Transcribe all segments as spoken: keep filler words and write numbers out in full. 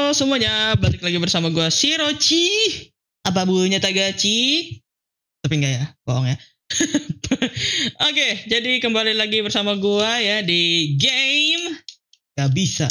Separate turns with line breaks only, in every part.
Halo semuanya, balik lagi bersama gue Shirochi. Apa bunyinya Tagachi? Tapi enggak ya, bohong ya. Oke, jadi kembali lagi bersama gue ya di game Gak bisa.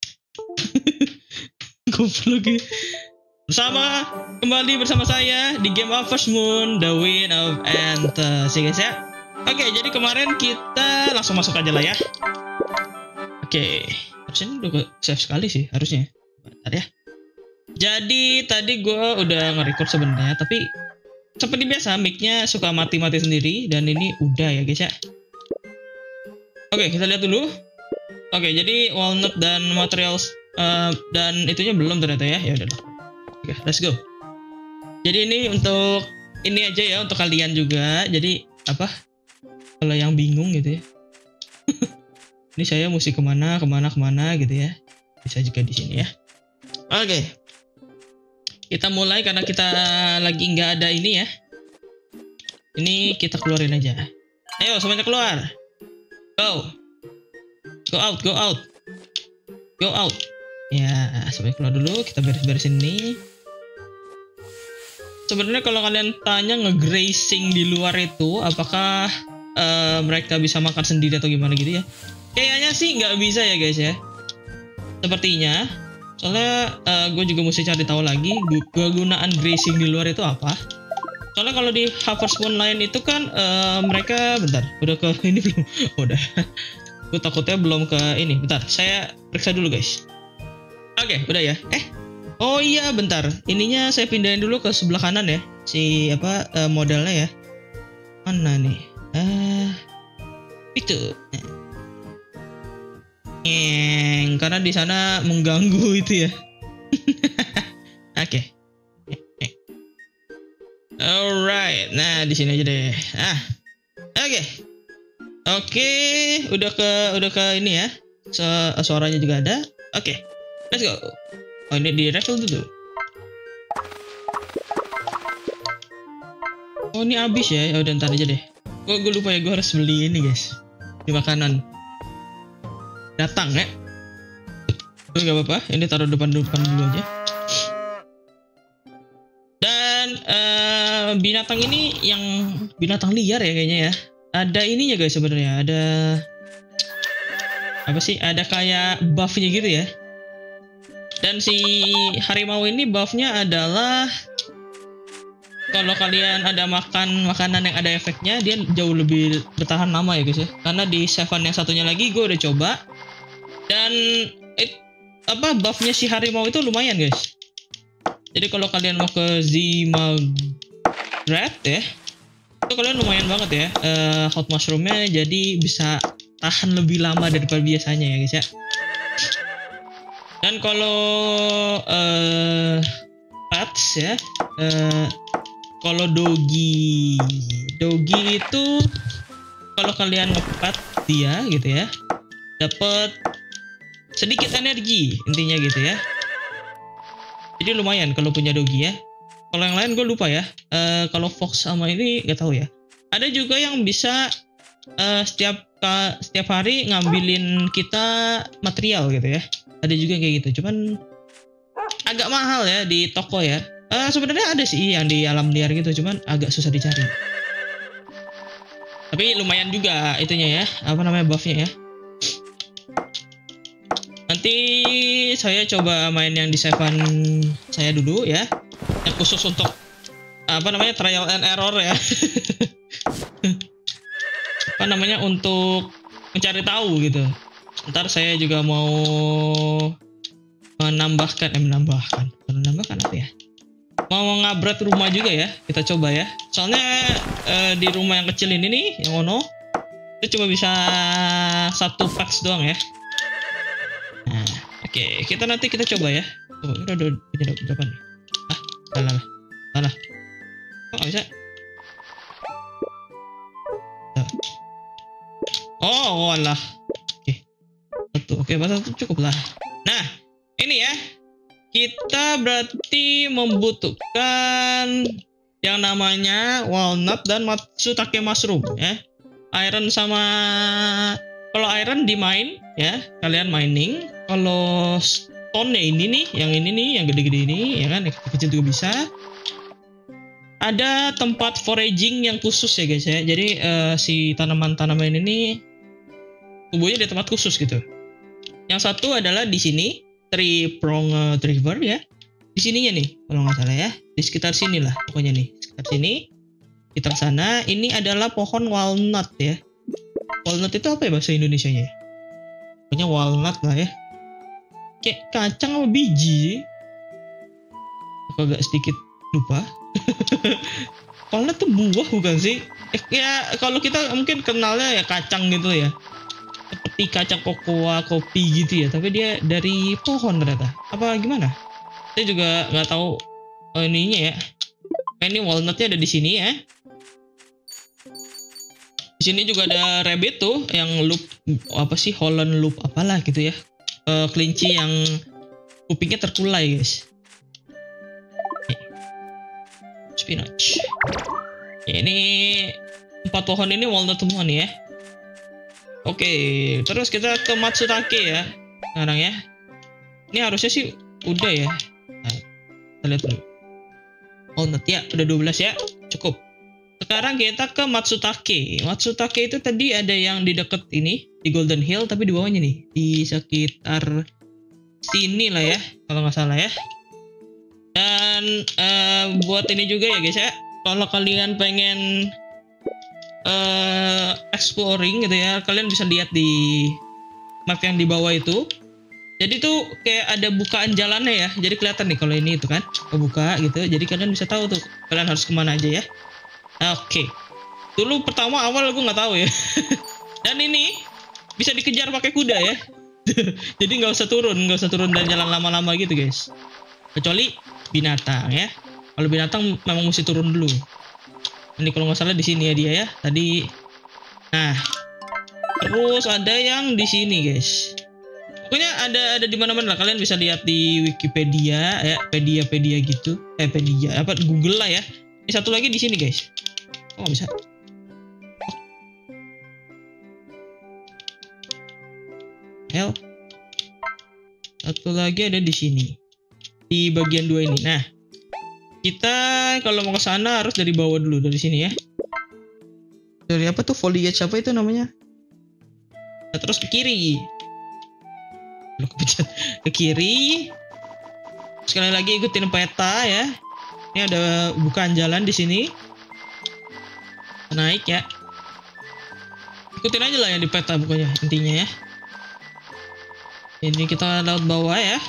Goblok ya. Bersama, kembali bersama saya di game Harvest Moon, The Wind of Endless ya guys ya. Oke, jadi kemarin kita langsung masuk aja lah ya. Oke, harusnya udah save sekali sih harusnya. Bentar ya. Jadi tadi gue udah nge-record sebenarnya, tapi seperti biasa mic-nya suka mati-mati sendiri dan ini udah ya guys ya. Oke, kita lihat dulu. Oke, jadi walnut dan materials uh, dan itunya belum ternyata ya. Ya udah. Oke, let's go. Jadi ini untuk ini aja ya untuk kalian juga. Jadi apa? Kalau yang bingung gitu ya. Ini saya mesti kemana, kemana, kemana gitu ya. Bisa juga di sini ya. Oke. Kita mulai karena kita lagi nggak ada ini ya. Ini kita keluarin aja. Ayo semuanya keluar. Go. Go out, go out. Go out. Ya, semuanya keluar dulu. Kita beres-beresin ini. Sebenarnya kalau kalian tanya nge-grazing di luar itu, apakah uh, mereka bisa makan sendiri atau gimana gitu ya? Kayaknya sih nggak bisa ya guys ya. Sepertinya. Soalnya uh, gue juga mesti cari tahu lagi kegunaan grazing di luar itu apa. Soalnya kalau di Harvest Moon lain itu kan uh, mereka bentar udah ke ini belum? Udah. Gue takutnya belum ke ini. Bentar, saya periksa dulu guys. Oke, udah ya. Eh, oh iya bentar. Ininya saya pindahin dulu ke sebelah kanan ya. Si apa uh, modelnya ya? Mana nih? Ah, uh, itu. Ngeng, karena di sana mengganggu itu ya. Oke. Okay. Alright, nah di sini aja deh. Ah, oke, okay. oke, okay. udah ke udah ke ini ya. So, suaranya juga ada. Oke, okay. Let's go. Oh ini di refill dulu. Oh ini habis ya. Ya udah ntar aja deh. Gue gue lupa ya gue harus beli ini guys. Di makanan. Datang ya. Terus gak apa-apa. Ini taruh depan-depan dulu aja. Dan uh, binatang ini yang binatang liar ya kayaknya ya. Ada ininya guys sebenarnya. Ada apa sih? Ada kayak buffnya gitu ya. Dan si harimau ini buffnya adalah kalau kalian ada makan makanan yang ada efeknya, dia jauh lebih bertahan lama ya guys ya. Karena di seven yang satunya lagi gue udah coba. Dan it, apa buffnya si harimau itu lumayan guys. Jadi kalau kalian mau ke Zimagrat ya, itu kalian lumayan banget ya uh, hot mushroomnya. Jadi bisa tahan lebih lama daripada biasanya ya guys ya. Dan kalau uh, pets ya, uh, kalau dogi, dogi itu kalau kalian ngepat dia gitu ya, dapat sedikit energi intinya gitu ya. Jadi lumayan kalau punya dogi ya. Kalau yang lain gue lupa ya. Uh, kalau fox sama ini gak tahu ya. Ada juga yang bisa uh, setiap uh, setiap hari ngambilin kita material gitu ya. Ada juga kayak gitu. Cuman agak mahal ya di toko ya. Uh, sebenarnya ada sih yang di alam liar gitu. Cuman agak susah dicari. Tapi lumayan juga itunya ya. Apa namanya buffnya ya. Nanti saya coba main yang di seven saya dulu ya. Yang khusus untuk apa namanya trial and error ya. Apa namanya untuk mencari tahu gitu. Ntar saya juga mau menambahkan, eh menambahkan, menambahkan apa ya? Mau ngabret rumah juga ya. Kita coba ya. Soalnya eh, di rumah yang kecil ini nih, yang ono, itu cuma bisa satu packs doang ya. Nah, oke, okay. Kita nanti kita coba ya. Coba kita udah punya berapa nih? Ah, salah lah, salah. Kok nggak bisa? Oh, walah. Oke, satu, oke, okay, satu cukup lah. Nah, ini ya, kita berarti membutuhkan yang namanya walnut dan matsutake mushroom ya. Iron sama kalau iron di mine ya, kalian mining. Kalau stone-nya ini nih, yang ini nih, yang gede-gede ini, ya kan, yang kecil juga bisa. Ada tempat foraging yang khusus ya guys ya. Jadi uh, si tanaman-tanaman ini tumbuhnya di tempat khusus gitu. Yang satu adalah di sini, tree prong uh, driver ya. Di sininya nih, kalau nggak salah ya. Di sekitar sini lah, pokoknya nih, sekitar sini. Kita ke sana. Ini adalah pohon walnut ya. Walnut itu apa ya bahasa Indonesianya? Pokoknya walnut lah ya. Kayak kacang sama biji. Aku agak sedikit lupa. Walnut tuh buah bukan sih? Eh, ya kalau kita mungkin kenalnya ya kacang gitu ya. Seperti kacang kokoa, kopi gitu ya. Tapi dia dari pohon ternyata. Apa gimana? Saya juga nggak tahu oh, ininya ya. Nah, ini walnutnya ada di sini ya. Di sini juga ada rabbit tuh yang loop apa sih Holland loop apalah gitu ya. Uh, kelinci yang kupingnya terkulai guys. Spinach. Ya, ini empat pohon ini walnut semua nih ya. Oke, terus kita ke Matsutake ya. Sekarang ya. Ini harusnya sih udah ya. Nah, kita lihat dulu. Walnut ya, udah dua belas ya. Cukup. Sekarang kita ke Matsutake. Matsutake itu tadi ada yang di deket ini, di Golden Hill, tapi di bawahnya nih, di sekitar sini lah ya, kalau nggak salah ya. Dan uh, buat ini juga ya guys ya, kalau kalian pengen uh, exploring gitu ya, kalian bisa lihat di map yang di bawah itu. Jadi tuh kayak ada bukaan jalannya ya, jadi kelihatan nih kalau ini itu kan kebuka gitu, jadi kalian bisa tahu tuh kalian harus kemana aja ya. Oke, okay. Dulu pertama awal gue nggak tahu ya. Dan ini bisa dikejar pakai kuda ya. Jadi nggak usah turun, nggak usah turun dan jalan lama-lama gitu guys. Kecuali binatang ya. Kalau binatang memang mesti turun dulu. Ini kalau nggak salah di sini ya dia ya. Tadi, nah, terus ada yang di sini guys. Pokoknya ada ada di mana-mana lah. Kalian bisa lihat di Wikipedia ya, pedia-pedia gitu. Eh, pedia apa Google lah ya. Ini satu lagi di sini guys. Oh bisa. Hell. Satu lagi ada di sini. Di bagian dua ini. Nah, kita kalau mau ke sana harus dari bawah dulu, dari sini ya. Dari apa tuh foliage apa itu namanya? Nah, terus ke kiri. Loh, ke kiri. Sekali lagi ikutin peta ya. Ini ada bukaan jalan di sini. Naik ya. Ikutin aja lah yang di peta pokoknya intinya ya. Ini kita laut bawah ya.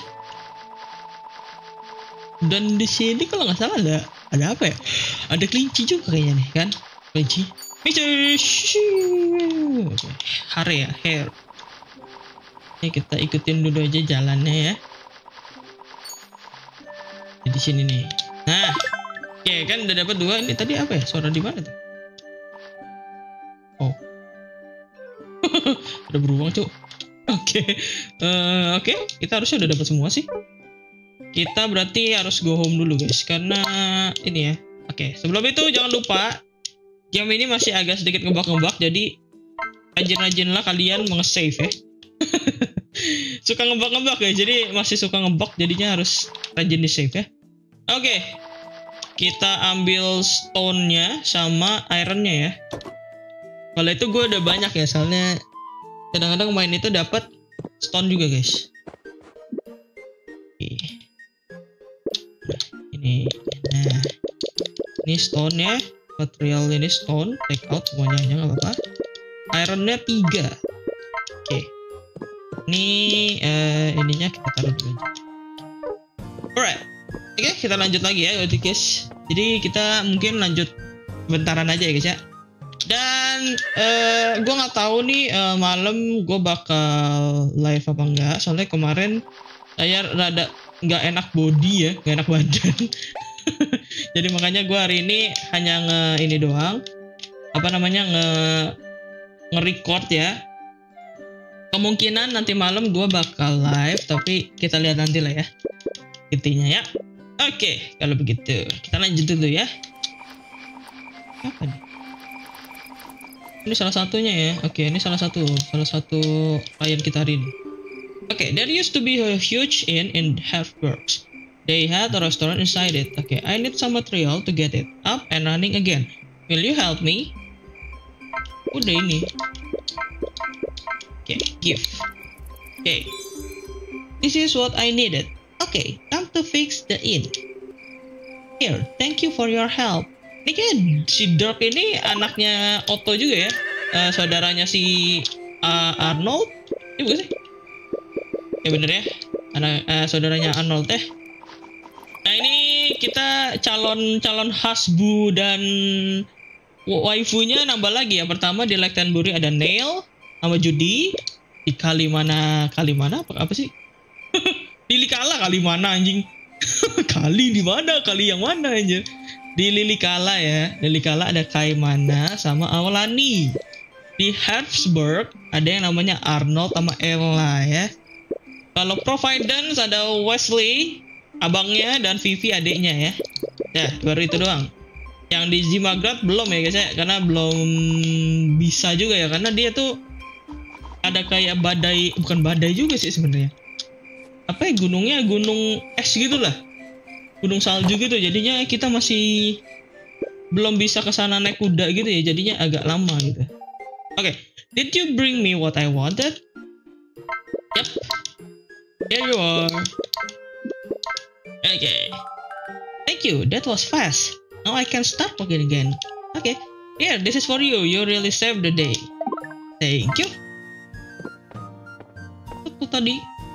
Dan di sini kalau nggak salah ada ada apa ya? Ada kelinci juga kayaknya nih kan? Kelinci. Hare ya, hair. Ini kita ikutin dulu aja jalannya ya. Di sini nih. Nah, oke kan udah dapat dua. Ini tadi apa ya? Suara di mana tuh? Oh, ada beruang cuy. Oke, uh, oke, okay. Kita harusnya udah dapat semua sih. Kita berarti harus go home dulu guys, karena ini ya. Oke, okay. Sebelum itu jangan lupa game ini masih agak sedikit ngebug-ngebug, jadi rajin-rajinlah kalian menge-save ya. Suka ngebug-ngebug ya, jadi masih suka ngebug, jadinya harus rajin di save ya. Oke, okay. Kita ambil stone-nya sama iron-nya ya. Kalau itu gue udah banyak ya, soalnya kadang-kadang main itu dapat stone juga guys. Oke. Ini, nah, ini stone ya, material ini stone, take out semuanya aja nggak apa-apa. Ironnya tiga. Oke. Ini uh, ininya kita taruh dulu aja. Alright. Oke, okay, kita lanjut lagi ya guys. Jadi kita mungkin lanjut bentaran aja ya guys ya. Dan uh, gue nggak tahu nih uh, malam gue bakal live apa enggak. Soalnya kemarin saya rada nggak enak body ya, nggak enak badan. Jadi makanya gue hari ini hanya nge ini doang. Apa namanya nge nge-record ya. Kemungkinan nanti malam gue bakal live, tapi kita lihat nanti lah ya intinya ya. Oke, kalau begitu kita lanjut dulu ya. Apa nih? Ini salah satunya ya. Oke, ini salah satu salah satu klien kita hari ini. Okay, there used to be a huge inn in Harrisburg. They had a restaurant inside it. Okay, I need some material to get it up and running again. Will you help me? Udah ini. Okay, give. Okay. This is what I needed. Okay, time to fix the inn. Here, thank you for your help. Ini kan si Dirk ini anaknya Otto juga ya? Uh, saudaranya si uh, Arnold? Ini bukan sih? Ya bener ya? Anak, uh, saudaranya Arnold eh. Nah ini kita calon-calon hasbu dan waifunya nambah lagi ya. Pertama di Lactenbury ada Neil sama Judy. Di Kalimana, Kalimana apa, apa sih? Di Lilikala Kalimana anjing. Kali di mana? Kali yang mana anjir? Di Lilikala ya. Lilikala ada Kaimana sama Awalani. Di Harrisburg ada yang namanya Arnold sama Ella ya. Kalau Providence ada Wesley abangnya dan Vivi adiknya ya. Ya baru itu doang. Yang di Zimagrad belum ya guys ya, karena belum bisa juga ya, karena dia tuh ada kayak badai, bukan badai juga sih sebenarnya. Apa ya, gunungnya gunung es gitulah, gunung salju gitu. Jadinya kita masih belum bisa ke sana naik kuda gitu ya, jadinya agak lama gitu. Oke, okay. Did you bring me what I wanted? Yep. Here you are. Okay. Thank you. That was fast. Now I can start walking again. Okay. Here, this is for you. You really saved the day. Thank you. Itu tadi.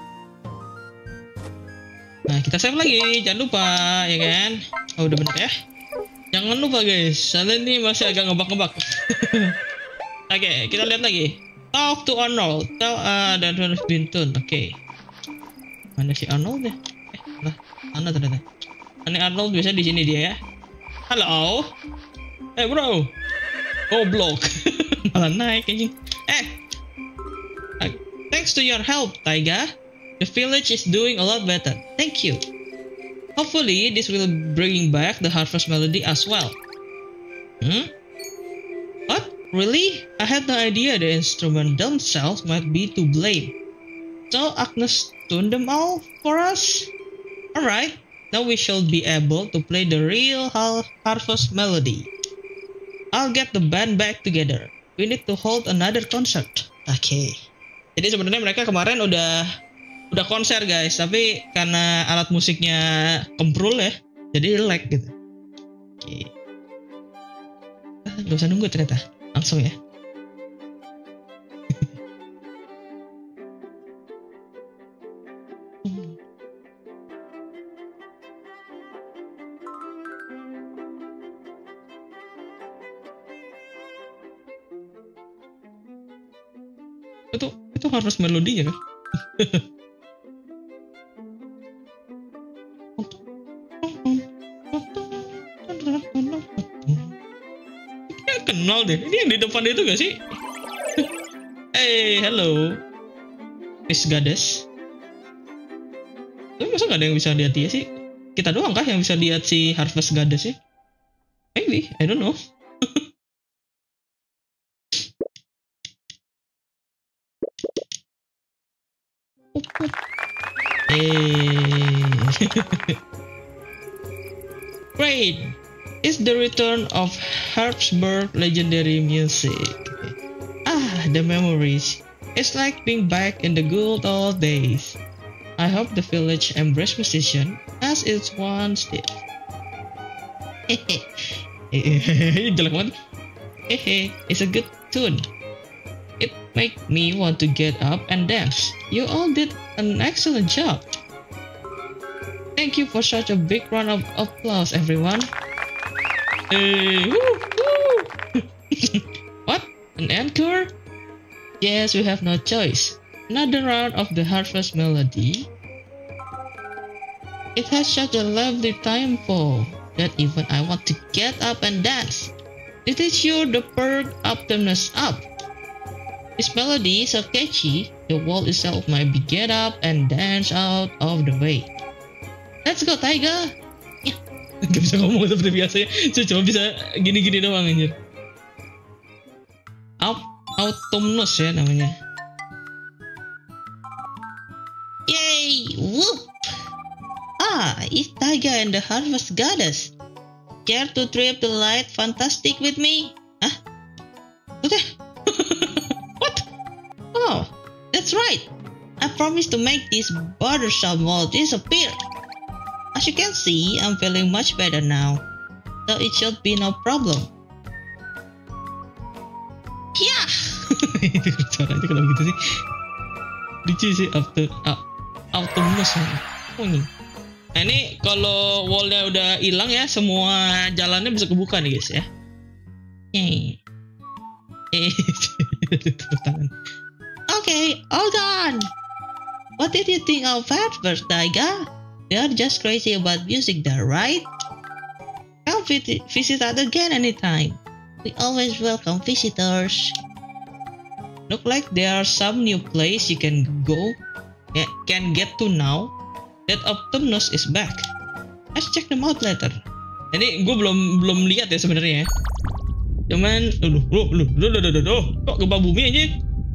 Nah, kita save lagi. Jangan lupa, ya kan? Oh, udah bener ya. Jangan lupa guys. Soalnya ini masih agak ngebak-ngebak. Oke, okay, kita lihat lagi. Talk to Arnold. Tell uh, dan Bintun. Oke. Okay. Mana si Arnold ya? Eh, lah, mana ternyata? Ini Arnold biasa di sini dia ya. Halo. Eh, hey, bro. Goblok. Malah naik anjing. Eh. Uh, thanks to your help, Taiga. The village is doing a lot better. Thank you. Hopefully, this will bring back the harvest melody as well. Hmm? What? Really? I had no idea the instrument themselves might be to blame. So Agnes tuned them all for us? Alright, now we shall be able to play the real harvest melody. I'll get the band back together. We need to hold another concert. Oke. Okay. Jadi sebenarnya mereka kemarin udah udah konser guys, tapi karena alat musiknya kemprul ya, jadi lag gitu. Oke. Okay. Ah, gak usah nunggu ternyata, langsung ya. itu itu harus melodinya kan. Ya, kenal deh, ini yang di depan itu gak sih? Hey, hello Miss Goddess. Tapi masa gak ada yang bisa lihat dia sih? Kita doang kah yang bisa lihat si Harvest Goddess ya? Maybe, I don't know. Great! It's the return of Harrisburg legendary music. Ah, the memories. It's like being back in the good old days. I hope the village embraces musician as it once did. Hehehe, jelek banget. Hehe, it's a good tune. It made me want to get up and dance. You all did an excellent job. Thank you for such a big round of applause, everyone. Hey, woo, woo. What? An encore? Yes, we have no choice. Another round of the harvest melody. It has such a lovely tempo that even I want to get up and dance. It is sure the perk optimism up. This melody is so catchy, the wall itself might be get up and dance out of the way. Let's go, Taiga! Ya. Gak bisa ngomong seperti biasa ya, cuma bisa gini-gini doang anjir. Autumnus ya namanya.
whoop! Ah, it's Taiga and the Harvest Goddess. Care to trip the light fantastic with me? Huh? Okay.
What?
Oh, that's right. I promised to make this bothersome wall disappear. As you can see, I'm feeling much better now, so it should be no problem. Yeah.
Itu suaranya kalau gitu sih. Lucu sih, auto, uh, Autumnus. Oh ini. Nah ini kalau wallnya udah hilang ya, semua jalannya bisa kebuka nih guys ya.
Yay.
Eh, tepuk tangan.
Okay, all done. What did you think of that first, Taiga? You're just crazy about music there, right? Come visit, visit us again anytime. We always welcome visitors.
Look like there are some new place you can go, yeah, can get to now that Autumnus is back. Let's check them out later. Ini gue belum belum lihat ya sebenarnya. Cuman, lu lu lu lu lu lu lu kok gempa bumi aja?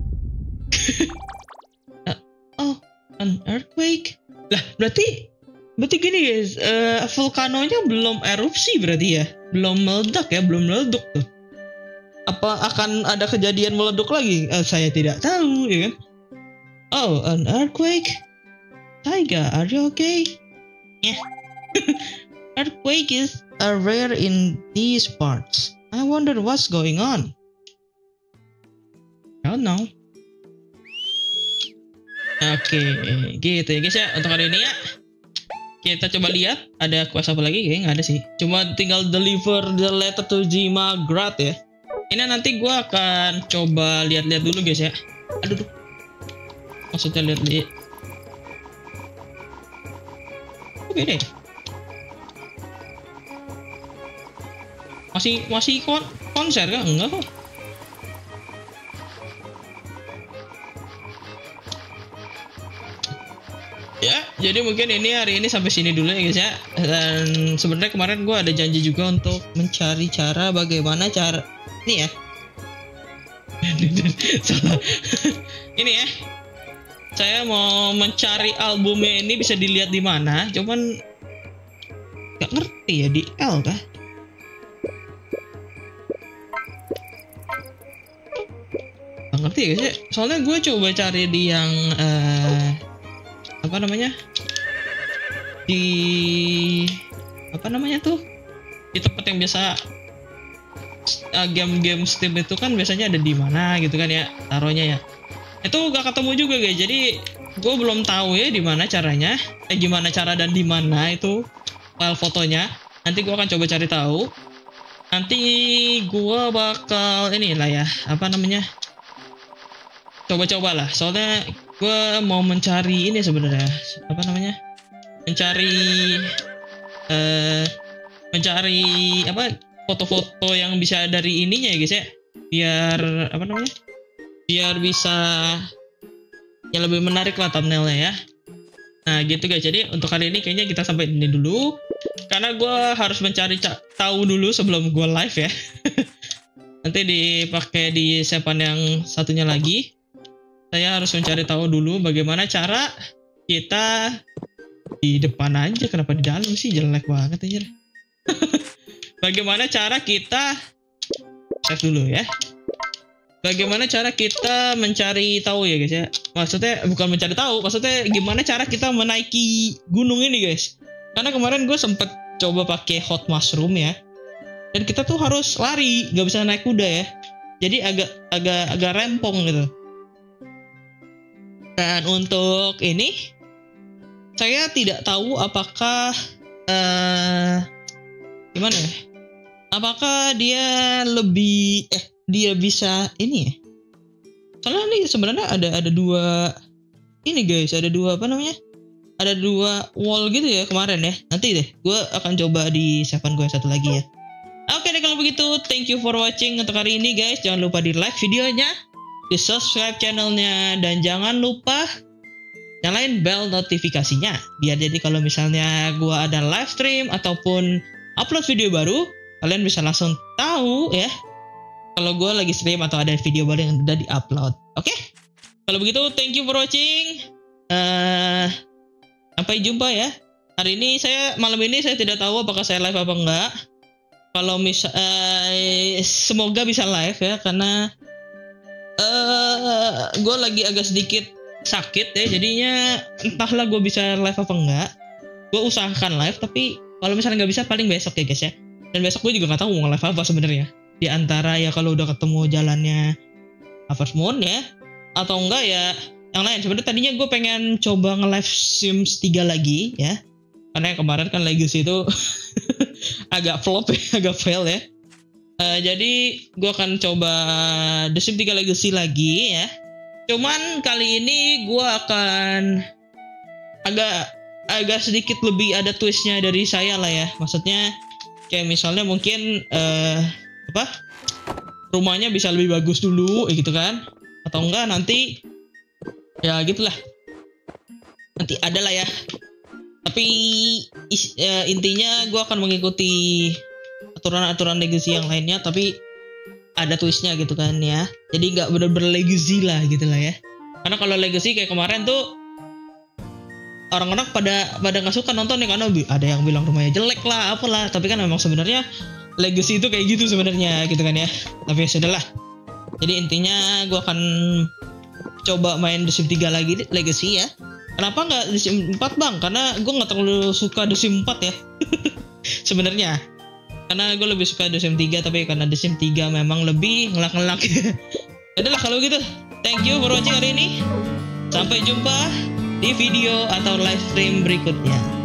uh, oh, an earthquake?
Lah, berarti berarti gini guys, uh, vulkanonya belum erupsi berarti ya, belum meledak ya, belum meleduk tuh. Apa akan ada kejadian meleduk lagi? Uh, saya tidak tahu, ya kan?
Oh, an earthquake? Taiga, are you okay? Yeah. Earthquake is uh, rare in these parts. I wonder what's going on.
I don't know. Oke, gitu ya guys ya untuk hari ini ya. Kita coba lihat ada quest apa lagi, kayaknya nggak ada sih. Cuma tinggal deliver the letter to Jimagrat ya. Ini nanti gue akan coba lihat-lihat dulu guys ya. Aduh, duh. Maksudnya lihat-lihat. Oke deh. Masih masih kon konser kan? Enggak kok. Ya, jadi mungkin ini hari ini sampai sini dulu ya guys ya. Dan sebenarnya kemarin gue ada janji juga untuk mencari cara bagaimana cara ini ya. Salah. Ini ya. Saya mau mencari albumnya ini bisa dilihat di mana, cuman nggak ngerti ya di L kah? Nggak ngerti ya guys ya. Soalnya gue coba cari di yang uh, apa namanya, di apa namanya tuh, di tempat yang biasa uh, game-game Steam itu kan biasanya ada di mana gitu kan ya taruhnya ya. Itu gak ketemu juga guys, jadi gue belum tahu ya di mana caranya, eh gimana cara dan di mana itu file fotonya. Nanti gue akan coba cari tahu. Nanti gue bakal ini lah ya, apa namanya, coba-coba lah. Soalnya gue mau mencari ini sebenarnya, apa namanya, mencari eh mencari apa foto-foto yang bisa dari ininya ya guys ya, biar apa namanya, biar bisa ya lebih menarik lah thumbnailnya ya. Nah gitu guys, jadi untuk hari ini kayaknya kita sampai ini dulu, karena gue harus mencari tahu dulu sebelum gue live ya. Nanti dipakai di sepan yang satunya lagi. Saya harus mencari tahu dulu bagaimana cara kita di depan aja, kenapa di dalam sih, jelek banget aja. Bagaimana cara kita save dulu ya. Bagaimana cara kita mencari tahu ya guys ya. Maksudnya bukan mencari tahu, maksudnya gimana cara kita menaiki gunung ini guys. Karena kemarin gue sempet coba pakai hot mushroom ya. Dan kita tuh harus lari, gak bisa naik kuda ya. Jadi agak agak agak rempong gitu. Dan untuk ini saya tidak tahu apakah uh, gimana ya? Apakah dia lebih eh dia bisa ini ya? Soalnya nih sebenarnya ada ada dua ini guys, ada dua apa namanya? Ada dua wall gitu ya kemarin ya. Nanti deh, gue akan coba di seven gue satu lagi ya. Oke deh kalau begitu, thank you for watching untuk hari ini guys. Jangan lupa di like videonya, di subscribe channelnya, dan jangan lupa nyalain bell notifikasinya. Biar jadi kalau misalnya gue ada live stream ataupun upload video baru, kalian bisa langsung tahu ya kalau gue lagi stream atau ada video baru yang udah di-upload. Oke? Okay? Kalau begitu, thank you for watching. Uh, Sampai jumpa ya. Hari ini saya malam ini saya tidak tahu apakah saya live apa enggak. Kalau misal uh, semoga bisa live ya, karena uh, gue lagi agak sedikit sakit ya, jadinya entahlah gue bisa live apa enggak. Gue usahakan live, tapi kalau misalnya nggak bisa paling besok ya guys ya. Dan besok gue juga nggak tahu mau live apa sebenarnya. Di antara ya kalau udah ketemu jalannya Harvest Moon ya, atau enggak ya yang lain. Sebenarnya tadinya gue pengen coba nge-live Sims tiga lagi ya. Karena yang kemarin kan Legacy itu agak flop ya, agak fail ya. Uh, jadi gue akan coba The Sims tiga Legacy lagi ya. Cuman kali ini gue akan agak agak sedikit lebih ada twistnya dari saya lah ya. Maksudnya kayak misalnya mungkin uh, apa rumahnya bisa lebih bagus dulu gitu kan. Atau enggak nanti ya gitulah. Nanti ada lah ya. Tapi is, uh, intinya gue akan mengikuti aturan-aturan Legacy yang lainnya, tapi ada twistnya gitu kan ya. Jadi nggak bener-bener Legacy lah gitu lah ya. Karena kalau Legacy kayak kemarin tuh orang-orang pada pada nggak suka nonton ya, karena ada yang bilang rumahnya jelek lah, apalah. Tapi kan memang sebenarnya Legacy itu kayak gitu sebenarnya gitu kan ya. Tapi ya sudahlah. Jadi intinya gue akan coba main The Sims tiga lagi Legacy ya. Kenapa nggak The Sims empat bang? Karena gue nggak terlalu suka The Sims empat ya. Sebenarnya. Karena gue lebih suka The Sims tiga, tapi karena The Sims tiga memang lebih ngelak-ngelak. Yaudah kalau gitu. Thank you for watching hari ini. Sampai jumpa di video atau live stream berikutnya.